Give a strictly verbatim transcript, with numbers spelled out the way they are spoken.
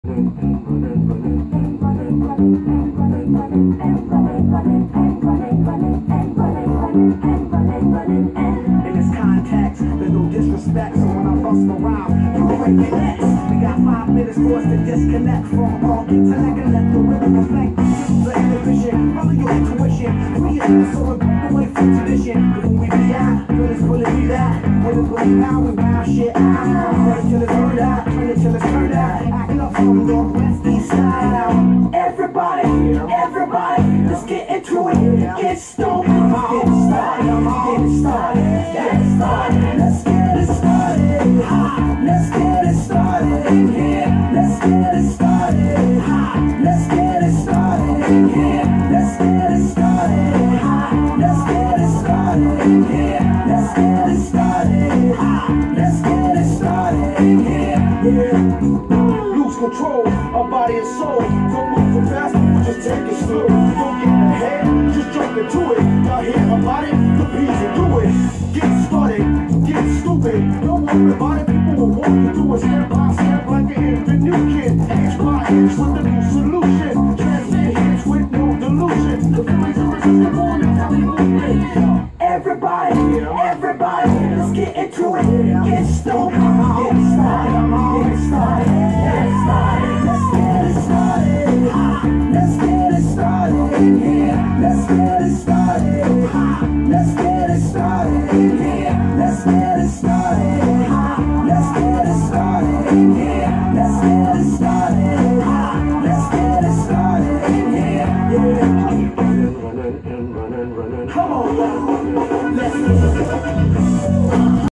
In this context, there's no disrespect, so when I bust around, you break your necks. We got five minutes for us to disconnect from all intellect and let the rhythm reflect. The inhibition, follow your intuition. We are so away from tradition. Cause when we be out, feel it's pulling me that. When it's pulling out, we wild shit out. Turn it till it's heard out, turn it till it's heard out. Acting up from northwest, east side. Everybody, everybody, let's get into it. Get stoned, get it started, get it started, get it started. Let's get it started. Ha, let's get it started in here. Let's get it started. Ha, let's get it started in here. Let's get it started. Ha, let's get it started in here. Let's get it started. Ha, let's get it started in here. Yeah. Lose control of body and soul. Don't move too fast, just take it slow. Don't get ahead, just jump into it. Y'all hear about it? The P's and do it. Get started, get stupid. Don't worry about it, people will walk you through it step by step like an infant new kid. Inch by inch with a new solution. Transcend hits with no delusion. The feelings are irresistible and how we move it. Everybody, everybody, let's get into it. Get stoked, get